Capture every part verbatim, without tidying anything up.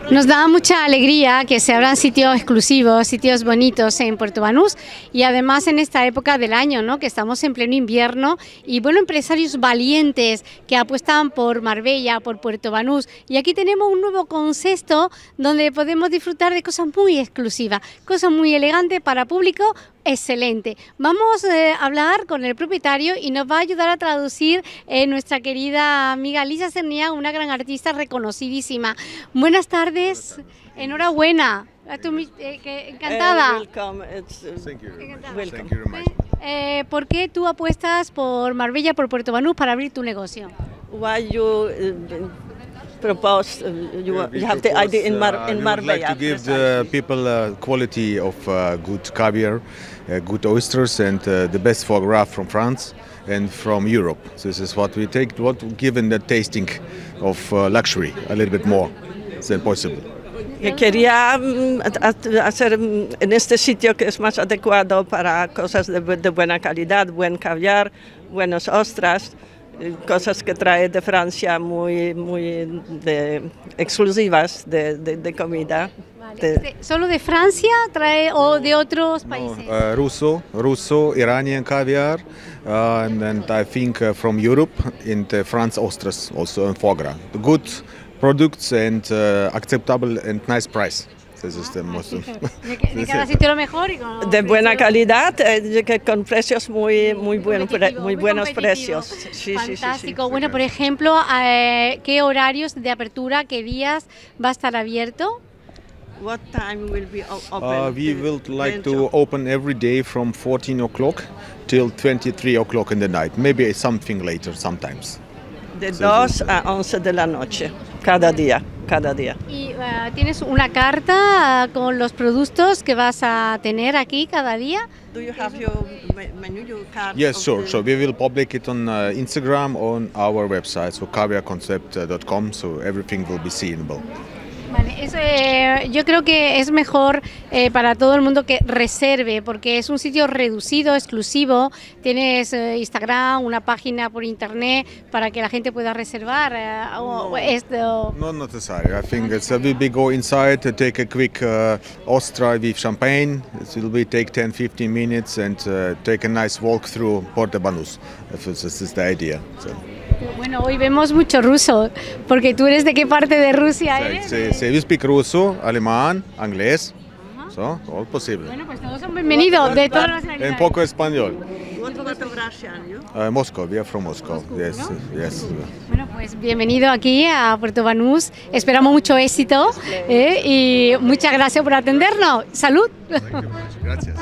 Nos da mucha alegría que se abran sitios exclusivos, sitios bonitos en Puerto Banús y además en esta época del año, ¿no? Que estamos en pleno invierno y bueno, empresarios valientes que apuestan por Marbella, por Puerto Banús, y aquí tenemos un nuevo concepto donde podemos disfrutar de cosas muy exclusivas, cosas muy elegantes para público excelente. Vamos eh, a hablar con el propietario y nos va a ayudar a traducir eh, nuestra querida amiga Lisa Cerniá, una gran artista reconocidísima. Buenas tardes, enhorabuena. Eh, que, encantada. Uh, welcome. It's, uh, Thank you. Encantada. Thank you very much. Eh, ¿Por qué tú apuestas por Marbella, por Puerto Banús para abrir tu negocio? why you uh, propose, uh, you, Yeah, we you have the propose, idea in, Mar uh, in we would Marbella? like to give the people uh, quality of uh, good caviar, uh, good oysters, and uh, the best foie gras from France and from Europe. So this is what we take, what given the tasting of uh, luxury a little bit more than possible. Que quería um, hacer um, en este sitio que es más adecuado para cosas de, de buena calidad, buen caviar, buenos ostras, cosas que trae de Francia muy, muy de, exclusivas de, de, de comida. Vale. De, ¿Solo de Francia trae o de otros países? No, uh, Russo, Russo, Iranian caviar, uh, and, and I think uh, from Europe into France ostras also and foie gras. Good products and uh, acceptable and nice price. This is the most. De, de cada sitio lo mejor y con de buena precios calidad, eh, que con precios muy, muy, buen, pre, muy buenos competitivo. precios. Sí, Fantástico. sí, sí, sí. Bueno, por ejemplo, eh, ¿qué horarios de apertura, qué días va a estar abierto? What time will be open? Uh, we will like to open every day from fourteen o'clock till twenty-three o'clock in the night. Maybe something later sometimes. De dos a once de la noche, cada día, cada día. ¿Y uh, tienes una carta uh, con los productos que vas a tener aquí cada día? Do you have your menu, your card? Yes, of sure. the- So we will public it on uh, Instagram on our website, so caviar concept dot com. So everything will be seeable. Vale, eso, eh, yo creo que es mejor eh, para todo el mundo que reserve, porque es un sitio reducido, exclusivo. Tienes eh, Instagram, una página por internet para que la gente pueda reservar. Eh, o, o esto. Not necessary. I think it's uh, we will go inside to take a quick uh, ostra with champagne. It will be take ten to fifteen minutes and uh, take a nice walk through Puerto Banús. This is the idea. So. Bueno, hoy vemos mucho ruso, porque tú eres de qué parte de Rusia eres. So, so we speak ruso, alemán, inglés, so all possible. Bueno, pues todos son bienvenidos de todas las En nacionalidades. poco español. What part of Russia are you? Uh, Moscow, we are from Moscow. Moscow, Yes, ¿no? yes. Bueno, pues bienvenido aquí a Puerto Banús. Esperamos mucho éxito eh, y muchas gracias por atendernos. ¡Salud! Thank you very much. Gracias.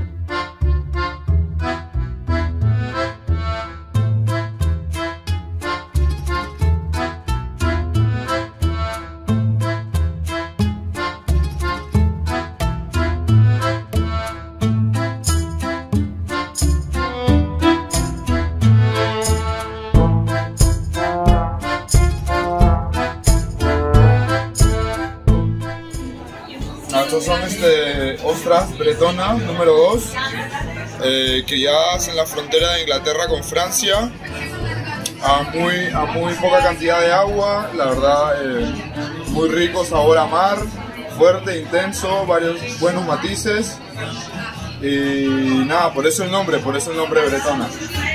Estos son este, ostras bretonas número dos, eh, que ya hacen la frontera de Inglaterra con Francia, a muy, a muy poca cantidad de agua, la verdad, eh, muy rico, sabor a mar, fuerte, intenso, varios buenos matices, y nada, por eso el nombre, por eso el nombre bretona.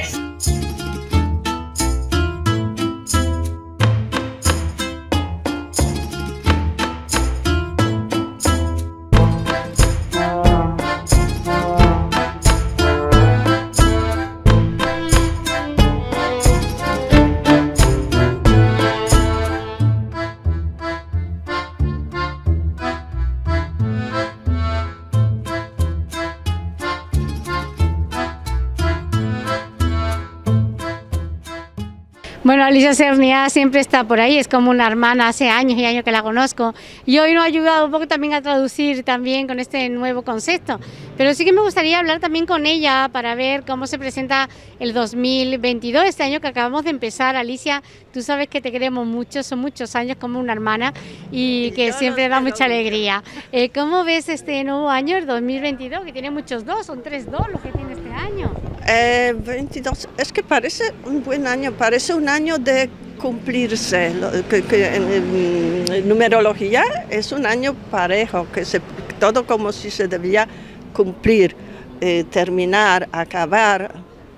Bueno, Lisa Cerniá siempre está por ahí, es como una hermana, hace años y años que la conozco, y hoy nos ha ayudado un poco también a traducir también con este nuevo concepto, pero sí que me gustaría hablar también con ella para ver cómo se presenta el dos mil veintidós, este año que acabamos de empezar. Alicia, tú sabes que te queremos mucho, son muchos años como una hermana y que Yo siempre los da quiero mucha mucho. alegría. Eh, ¿Cómo ves este nuevo año, el dos mil veintidós, que tiene muchos dos, son tres dos los que tiene este año? Eh, veintidós, es que parece un buen año, parece un año de cumplirse, lo, que, que en, en numerología es un año parejo, que se, todo como si se debía cumplir, eh, terminar, acabar,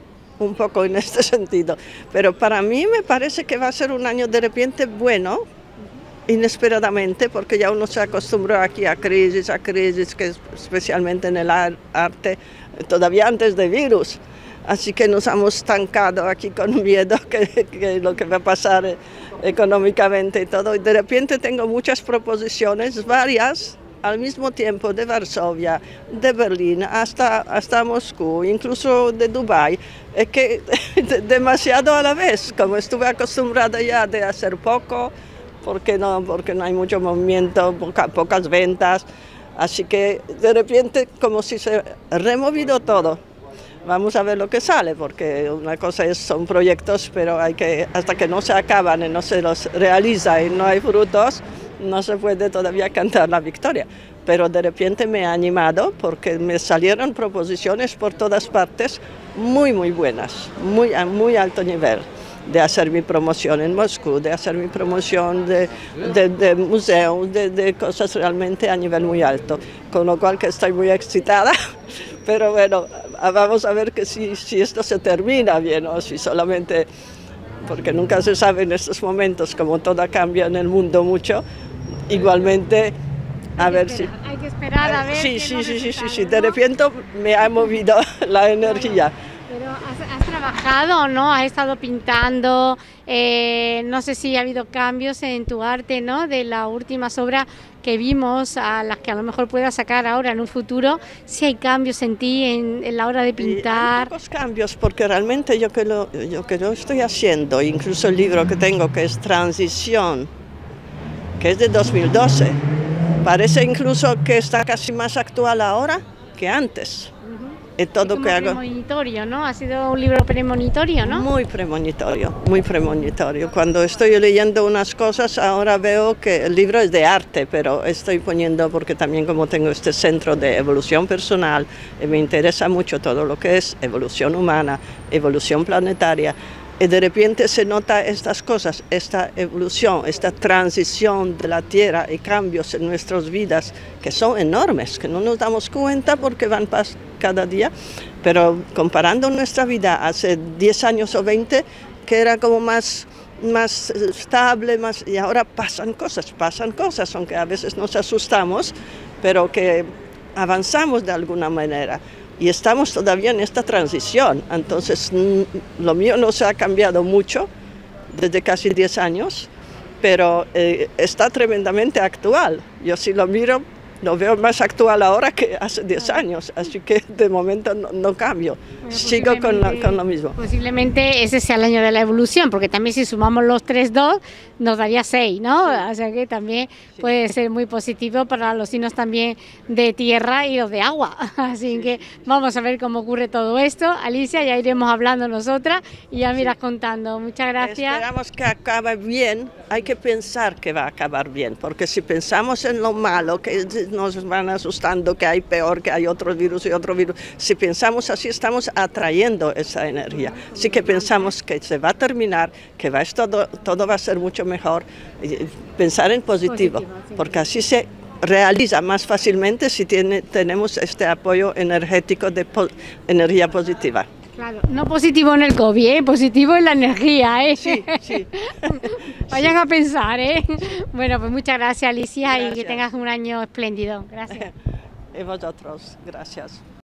un poco en este sentido. Pero para mí me parece que va a ser un año de repente bueno, inesperadamente, porque ya uno se acostumbró aquí a crisis, a crisis, que especialmente en el arte, todavía antes de virus. Así que nos hemos estancado aquí con miedo que, que lo que va a pasar económicamente y todo. Y de repente tengo muchas proposiciones, varias, al mismo tiempo, de Varsovia, de Berlín, hasta, hasta Moscú, incluso de Dubái. Es que demasiado a la vez, como estuve acostumbrada ya de hacer poco, porque no, porque no hay mucho movimiento, poca, pocas ventas. Así que de repente como si se ha removido todo. Vamos a ver lo que sale, porque una cosa es, son proyectos, pero hay que, hasta que no se acaban y no se los realiza y no hay frutos, no se puede todavía cantar la victoria. Pero de repente me ha animado porque me salieron proposiciones por todas partes muy, muy buenas, muy, a muy alto nivel, de hacer mi promoción en Moscú, de hacer mi promoción de, de, de museos, de, de cosas realmente a nivel muy alto, con lo cual que estoy muy excitada, pero bueno, vamos a ver que si, si esto se termina bien o si solamente, porque nunca se sabe en estos momentos, como todo cambia en el mundo mucho, igualmente a ver si... Hay que esperar a ver. Sí, sí, sí, sí, sí, sí, de repente me ha movido la energía. Pero has, has trabajado, ¿no? Has estado pintando, eh, no sé si ha habido cambios en tu arte, ¿no? De las últimas obras que vimos, a las que a lo mejor puedas sacar ahora en un futuro, si hay cambios en ti en, en la hora de pintar. Hay pocos cambios, porque realmente yo que, lo, yo que lo estoy haciendo, incluso el libro que tengo que es Transición, que es de dos mil doce, parece incluso que está casi más actual ahora que antes. Es todo como que hago. Premonitorio, ¿no? Ha sido un libro premonitorio, ¿no? Muy premonitorio, muy premonitorio. Cuando estoy leyendo unas cosas, ahora veo que el libro es de arte, pero estoy poniendo, porque también como tengo este centro de evolución personal, y me interesa mucho todo lo que es evolución humana, evolución planetaria, y de repente se nota estas cosas, esta evolución, esta transición de la Tierra y cambios en nuestras vidas que son enormes, que no nos damos cuenta porque van cada día, pero comparando nuestra vida hace diez años o veinte, que era como más, más estable, más, y ahora pasan cosas, pasan cosas, aunque a veces nos asustamos, pero que avanzamos de alguna manera. Y estamos todavía en esta transición, entonces lo mío no se ha cambiado mucho desde casi diez años, pero eh, está tremendamente actual. Yo si lo miro, lo veo más actual ahora que hace diez años, así que de momento no, no cambio, bueno, sigo con, la, con lo mismo. Posiblemente ese sea el año de la evolución, porque también si sumamos los tres, dos, nos daría seis, ¿no? Sí. O sea que también sí. Puede ser muy positivo para los signos también de tierra y los de agua, así sí. Que vamos a ver cómo ocurre todo esto. Alicia, ya iremos hablando nosotras y ya me irás sí. contando. Muchas gracias. Esperamos que acabe bien, hay que pensar que va a acabar bien, porque si pensamos en lo malo, que nos van asustando, que hay peor, que hay otro virus y otro virus. Si pensamos así, estamos atrayendo esa energía. Así que pensamos que se va a terminar, que va, todo, todo va a ser mucho mejor. Pensar en positivo, porque así se realiza más fácilmente si tiene, tenemos este apoyo energético de po, energía positiva. Claro, no positivo en el COVID, ¿eh? Positivo en la energía, ¿eh? Sí, sí. Vayan sí. a pensar, ¿eh? Bueno, pues muchas gracias, Alicia, gracias. Y que tengas un año espléndido. Gracias. Y vosotros, gracias.